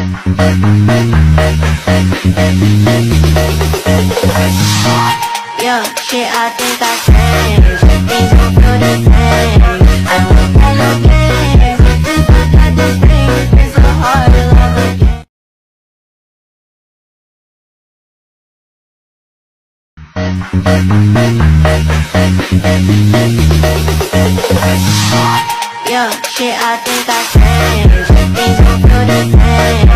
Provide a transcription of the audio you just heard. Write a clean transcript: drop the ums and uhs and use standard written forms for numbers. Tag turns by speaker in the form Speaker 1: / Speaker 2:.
Speaker 1: Yo, shit, I think I changed. Things don't feel the same. I don't play no games. Just look at this thing. It's so hard to love again. Yo, shit, I think I changed. Things don't feel the same.